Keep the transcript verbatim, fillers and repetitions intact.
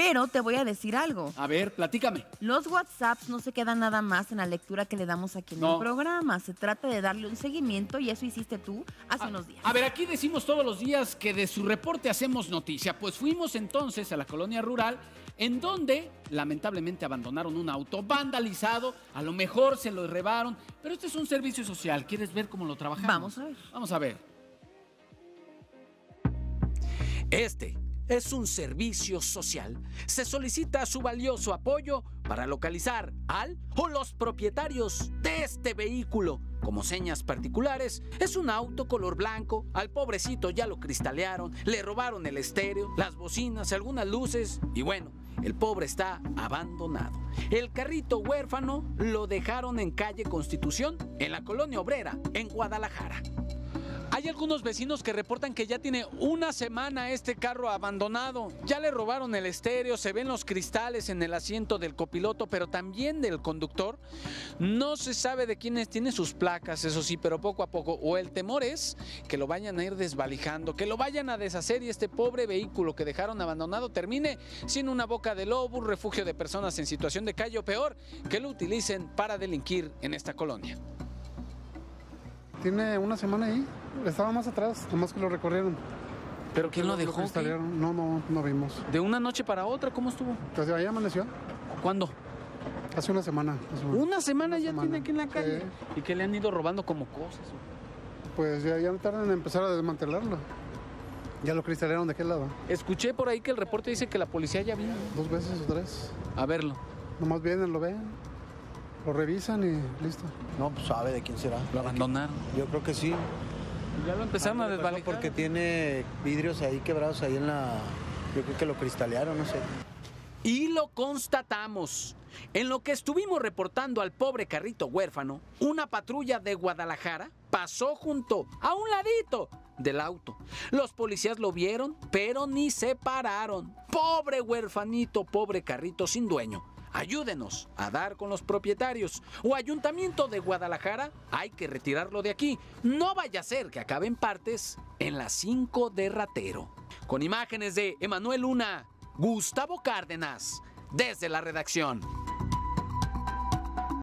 Pero te voy a decir algo. A ver, platícame. Los WhatsApps no se quedan nada más en la lectura que le damos aquí en No. el programa. Se trata de darle un seguimiento y eso hiciste tú hace A, unos días. a ver, aquí decimos todos los días que de su reporte hacemos noticia. Pues fuimos entonces a la colonia rural, en donde lamentablemente abandonaron un auto vandalizado. A lo mejor se lo derribaron, pero este es un servicio social. ¿Quieres ver cómo lo trabajamos? Vamos a ver. Vamos a ver. Este es un servicio social. Se solicita su valioso apoyo para localizar al o los propietarios de este vehículo. Como señas particulares, es un auto color blanco. Al pobrecito ya lo cristalearon, le robaron el estéreo, las bocinas, algunas luces y bueno, el pobre está abandonado. El carrito huérfano lo dejaron en calle Constitución, en la colonia obrera, en Guadalajara. Hay algunos vecinos que reportan que ya tiene una semana este carro abandonado. Ya le robaron el estéreo, se ven los cristales en el asiento del copiloto, pero también del conductor. No se sabe de quiénes, tiene sus placas, eso sí, pero poco a poco. O el temor es que lo vayan a ir desvalijando, que lo vayan a deshacer y este pobre vehículo que dejaron abandonado termine sin una boca de lobo, un refugio de personas en situación de calle o peor, que lo utilicen para delinquir en esta colonia. Tiene una semana ahí, estaba más atrás, nomás que lo recorrieron. ¿Pero quién lo dejó? cristalearon. No, no, no vimos. ¿De una noche para otra? ¿Cómo estuvo? Entonces ahí amaneció, ¿Cuándo? hace una semana. más o menos. Una semana Una ya semana. tiene aquí en la calle. Sí. Y que le han ido robando como cosas. Pues ya, ya no tardan en empezar a desmantelarlo. Ya lo cristalearon de aquel lado, Escuché por ahí que el reporte dice que la policía ya vino dos veces o tres. a verlo. Nomás vienen, lo ven, lo revisan y listo. No, pues sabe de quién será. Lo abandonaron. Yo creo que sí. Ya lo empezaron a Ándale, desvalijar. Porque tiene vidrios ahí quebrados ahí en la... Yo creo que lo cristalearon, no sé. Y lo constatamos. En lo que estuvimos reportando al pobre carrito huérfano, una patrulla de Guadalajara pasó junto a un ladito del auto. Los policías lo vieron, pero ni se pararon. Pobre huérfanito, pobre carrito sin dueño. Ayúdenos a dar con los propietarios. O Ayuntamiento de Guadalajara, hay que retirarlo de aquí. No vaya a ser que acabe en partes en las cinco de Ratero. Con imágenes de Emanuel Luna, Gustavo Cárdenas, desde la redacción.